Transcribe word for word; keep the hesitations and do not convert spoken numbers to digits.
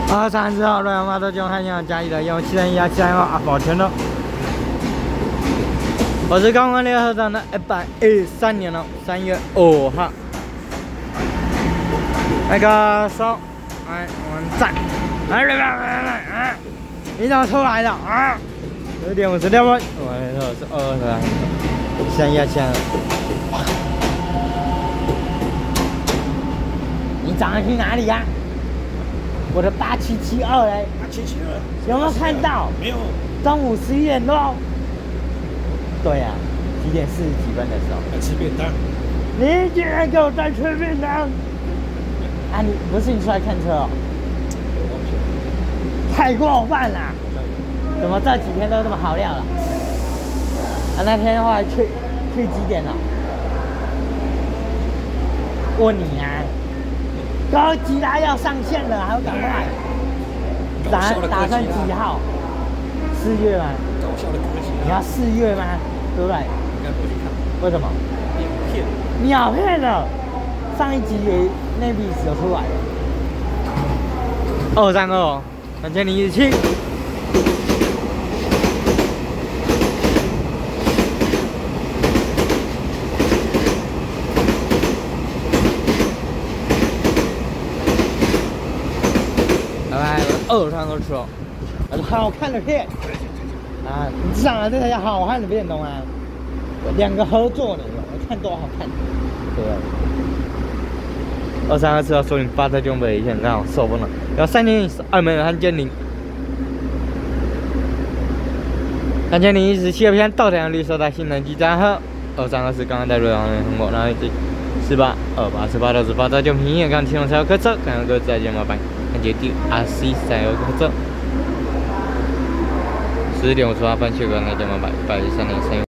二三十号，洛阳码头江汉阳嘉义的幺七三一七三号啊，保全了。我是刚刚联合站的一百一十三年了，三月五号。那个手，哎，我们站，来来来来来啊！你怎么出来的啊？十点五十六分，我说是二二三，三一千。你早上去哪里呀、啊？我的八七七二嘞， 八七七二， 有没有看到？ 没有。 中午十一点多。对呀、啊，几点四十几分的时候？ 在吃便当。 你竟然给我在吃便当！啊，你不是你出来看车哦？太过分了！怎么这几天都这么好料了？啊，那天的话去去几点了？问你啊，高吉拉要上线了，还要赶快。打打算几号？四月吗？ 搞笑的科技。 你要四月吗？对不对？ 应该不去看。 为什么？ 秒骗。 秒骗了！上一集也那笔有出来。二三二，两千零一十七。来来，二三二车，好看的片。啊，你上了这台好看的电动啊，两个合作的，我看多好看，对不对？二三二四要说你发车就北线，刚好受风了，要三千二门三千零，三千零一十七篇稻田绿色的新能机站和二三二四刚刚在瑞阳那通过，然后这四八二八十八到十八到就平野刚青龙才有客车，感谢各位再见麻烦，感谢第 R C 三有客车。十点五十八分，去个那家门百百一三零三。